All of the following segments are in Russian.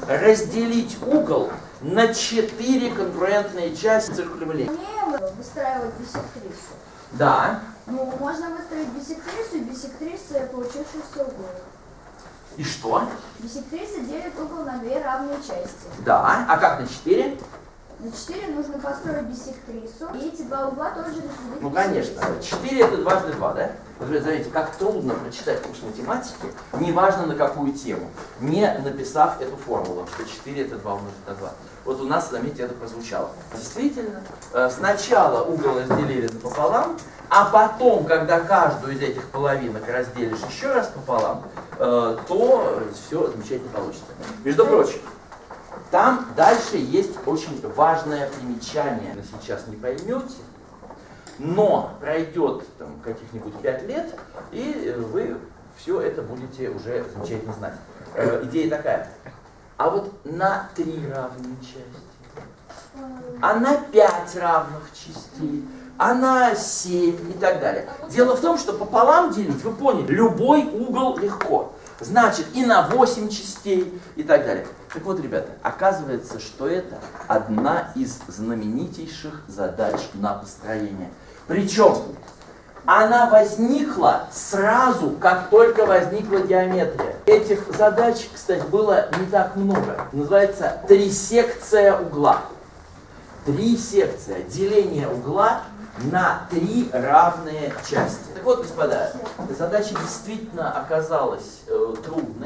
разделить угол на 4 конгруентные части циркулем линейки. Выстраивать биссектрису. Да. Ну, можно выстроить биссектрису и биссектрисы получившихся углов. И что? Биссектриса делит угол на 2 равные части. Да. А как на 4? На 4 нужно построить биссектрису, и эти 2 угла тоже разделить. Ну, конечно. 4 это дважды 2, да? Вы заметите, как трудно прочитать курс математики, неважно на какую тему, не написав эту формулу, что 4 это 2 умножить на 2. Вот у нас, заметьте, это прозвучало. Действительно, сначала угол разделили пополам, а потом, когда каждую из этих половинок разделишь еще раз пополам, то все замечательно получится. Между прочим, там дальше есть очень важное примечание. Сейчас не поймете, но пройдет каких-нибудь 5 лет, и вы все это будете уже замечательно знать. Идея такая. А вот на 3 равные части, а на 5 равных частей, а на 7 и так далее. Дело в том, что пополам делить, вы поняли, любой угол легко. Значит, и на 8 частей и так далее. Так вот, ребята, оказывается, что это одна из знаменитейших задач на построение. Причем она возникла сразу, как только возникла геометрия. Этих задач, кстати, было не так много. Называется трисекция угла. Трисекция, деление угла на 3 равные части. Так вот, господа, задача действительно оказалась трудной.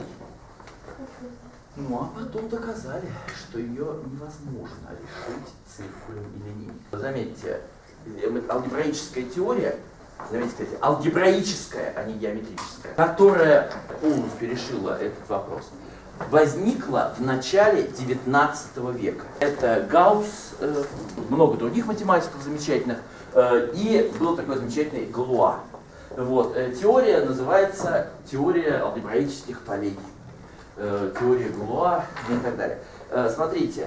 Ну а потом доказали, что ее невозможно решить циркулем и линейкой. Заметьте, алгебраическая теория, заметьте, кстати, алгебраическая, а не геометрическая, которая полностью решила этот вопрос, возникла в начале 19 века. Это Гаусс, много других математиков замечательных, и был такой замечательный Галуа. Вот. Теория называется теория алгебраических полей. Теория Галуа и так далее. Смотрите,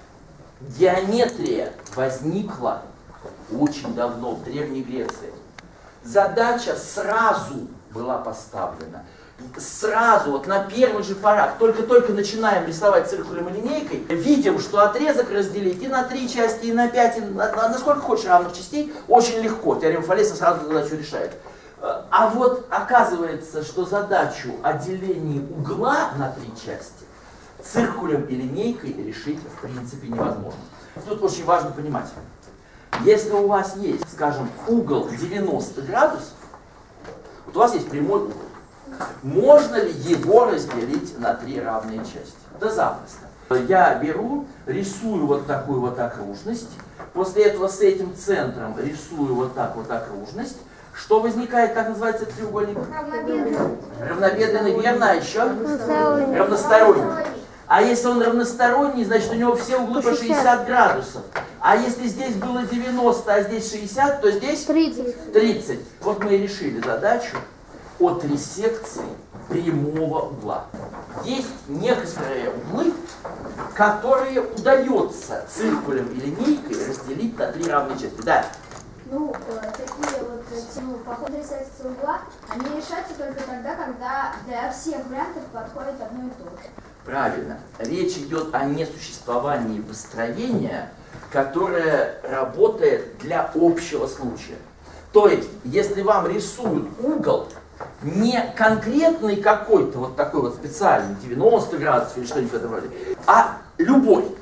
геометрия возникла очень давно, в Древней Греции. Задача сразу была поставлена. Сразу, вот на первых же порах, только-только начинаем рисовать циркулем и линейкой, видим, что отрезок разделить и на 3 части, и на 5, и на сколько хочешь равных частей, очень легко. Теорема Фалеса сразу задачу решает. А вот оказывается, что задачу о делении угла на 3 части циркулем и линейкой решить в принципе невозможно. Тут очень важно понимать, если у вас есть, скажем, угол 90 градусов, вот у вас есть прямой угол, можно ли его разделить на 3 равные части? Да запросто. Я беру, рисую вот такую вот окружность, после этого с этим центром рисую вот так вот окружность. Что возникает, как называется этот треугольник? Равнобедренный, верно, а еще? Равносторонний. А если он равносторонний, значит у него все углы по 60 градусов. А если здесь было 90, а здесь 60, то здесь 30. Вот мы и решили задачу о трисекции прямого угла. Есть некоторые углы, которые удается циркулем и линейкой разделить на 3 равные части. Да. Ну, такие вот по ходу трисекции угла, они решаются только тогда, когда для всех вариантов подходит одно и то же. Правильно. Речь идет о несуществовании построения, которое работает для общего случая. То есть, если вам рисуют угол, не конкретный какой-то вот такой вот специальный, 90 градусов или что-нибудь в этом роде, а любой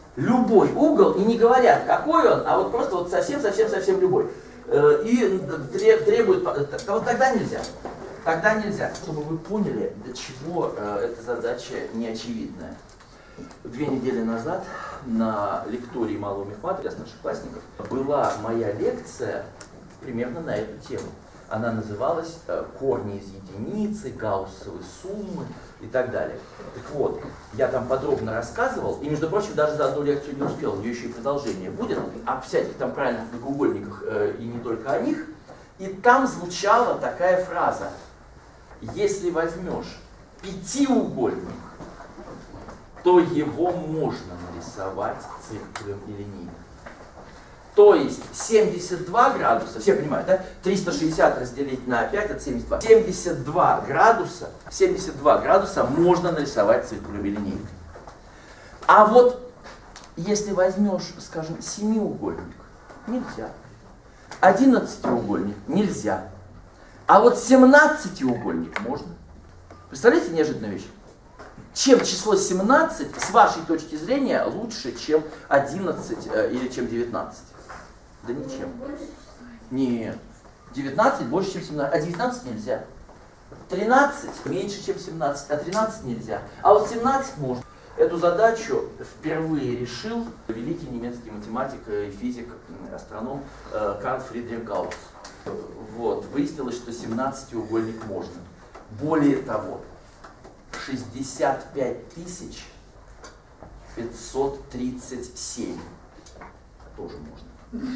угол, и не говорят, какой он, а вот просто вот совсем любой. И требует, вот тогда нельзя. Тогда нельзя. Чтобы вы поняли, для чего эта задача неочевидная. 2 недели назад на лектории малого мехмата для старшеклассников была моя лекция примерно на эту тему. Она называлась «Корни из единицы», «Гауссовы суммы» и так далее. Так вот, я там подробно рассказывал, и, между прочим, даже за одну лекцию не успел, у нее еще и продолжение будет, о всяких там правильных многоугольниках и не только о них. И там звучала такая фраза: если возьмешь 5-угольник, то его можно нарисовать циркулем и линейкой. То есть 72 градуса, все понимают, да? 360 разделить на 5 это 72. 72 градуса можно нарисовать циркулем и линейкой. А вот если возьмешь, скажем, семиугольник, нельзя. 11-угольник нельзя. А вот 17-угольник можно. Представляете неожиданную вещь? Чем число 17 с вашей точки зрения лучше, чем 11 или чем 19? Да ничем. Нет. 19 больше, чем 17, а 19 нельзя. 13 меньше, чем 17, а 13 нельзя. А вот 17 можно. Эту задачу впервые решил великий немецкий математик и физик, астроном Карл Фридрих Гаусс. Вот. Выяснилось, что 17-угольник можно. Более того, 65 537 тоже можно.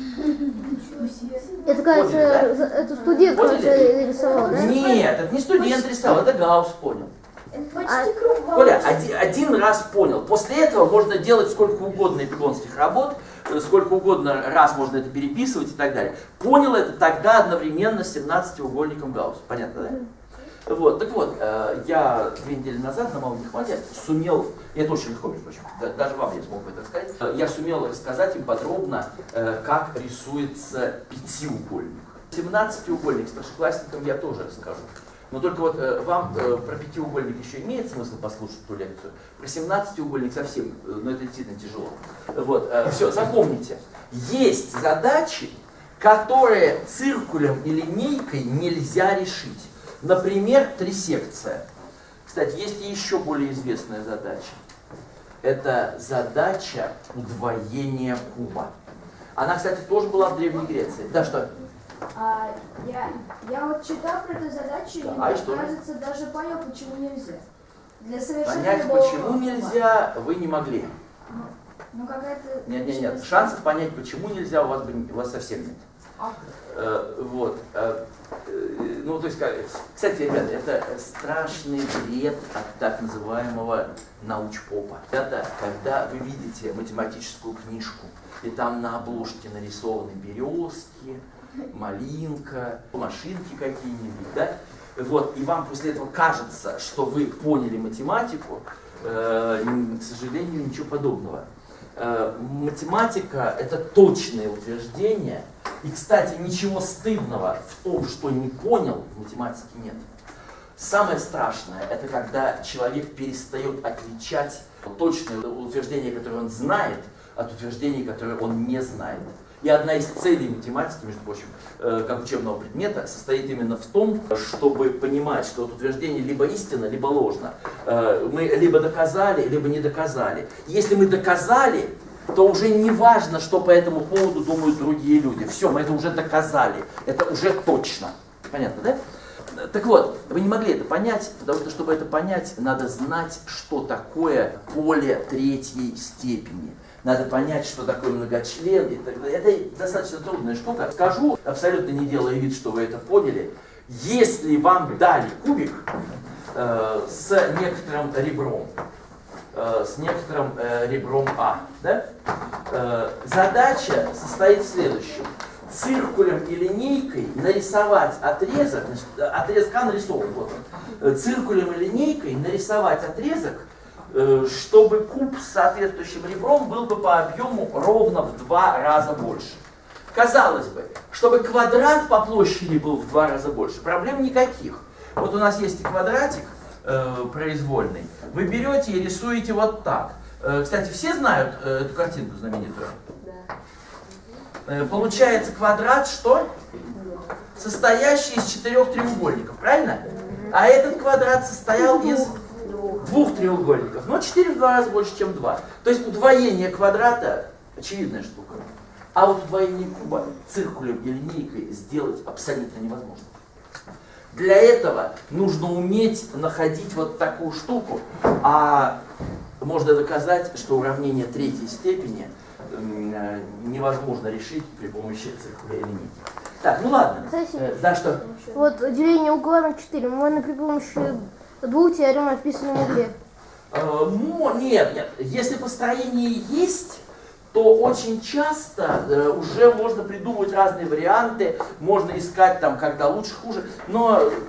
Это, кажется, да? Это студент, кажется, рисовал, да? Нет, это не студент рисовал, это Гаусс понял. Почти круг. Коля, один раз понял. После этого можно делать сколько угодно эпигонских работ, сколько угодно раз можно это переписывать и так далее. Понял это тогда одновременно с 17-угольником Гаусса. Понятно, да? Вот, так вот, я 2 недели назад на Малом Нехмате сумел, и это очень легко, между прочим, даже вам я смог это сказать, я сумел рассказать им подробно, как рисуется 5-угольник. 17-угольник старшеклассникам я тоже расскажу. Но только вот вам про 5-угольник еще имеет смысл послушать эту лекцию. Про 17-угольник совсем, но это действительно тяжело. Вот, все, запомните. Есть задачи, которые циркулем и линейкой нельзя решить. Например, трисекция. Кстати, есть и еще более известная задача. Это задача удвоения куба. Она, кстати, тоже была в Древней Греции. Да, что? Я вот читал про эту задачу, да, и мне кажется, даже понял, почему нельзя. Для совершения понять, почему нельзя, вы не могли. Ну какая-то... Нет. Шансов понять, почему нельзя, у вас совсем нет. Вот. Ну, то есть, кстати, ребята, это страшный бред от так называемого научпопа. Это когда вы видите математическую книжку, и там на обложке нарисованы березки, малинка, машинки какие-нибудь, да? Вот, и вам после этого кажется, что вы поняли математику, к сожалению, ничего подобного. Математика – это точное утверждение, и, кстати, ничего стыдного в том, что не понял, в математике нет. Самое страшное – это когда человек перестает отличать точное утверждение, которое он знает, от утверждений, которые он не знает. И одна из целей математики, между прочим, как учебного предмета, состоит именно в том, чтобы понимать, что это утверждение либо истинно, либо ложно. Мы либо доказали, либо не доказали. Если мы доказали, то уже не важно, что по этому поводу думают другие люди. Все, мы это уже доказали, это уже точно. Понятно, да? Так вот, вы не могли это понять, потому что, чтобы это понять, надо знать, что такое поле третьей степени. Надо понять, что такое многочлен и так далее. Это достаточно трудная штука. Скажу, абсолютно не делая вид, что вы это поняли. Если вам дали кубик с некоторым ребром, А, да? Задача состоит в следующем. Циркулем и линейкой нарисовать отрезок, отрезок А нарисован, вот он. Циркулем и линейкой нарисовать отрезок, чтобы куб с соответствующим ребром был бы по объему ровно в 2 раза больше. Казалось бы, чтобы квадрат по площади был в 2 раза больше, проблем никаких. Вот у нас есть и квадратик произвольный. Вы берете и рисуете вот так. Кстати, все знают эту картинку знаменитую? Да. Получается квадрат что? Состоящий из 4 треугольников, правильно? А этот квадрат состоял из 2 треугольников, но 4 в 2 раза больше, чем 2. То есть удвоение квадрата очевидная штука. А вот удвоение куба циркулем и линейкой сделать абсолютно невозможно. Для этого нужно уметь находить вот такую штуку, а можно доказать, что уравнение 3-й степени невозможно решить при помощи циркуля и линейки. Так, ну ладно. Да, что? Вот деление угла на 4 можно при помощи 2 теорем, описанных в угле. Нет. Если построение есть, то очень часто уже можно придумывать разные варианты, можно искать там, когда лучше, хуже. Но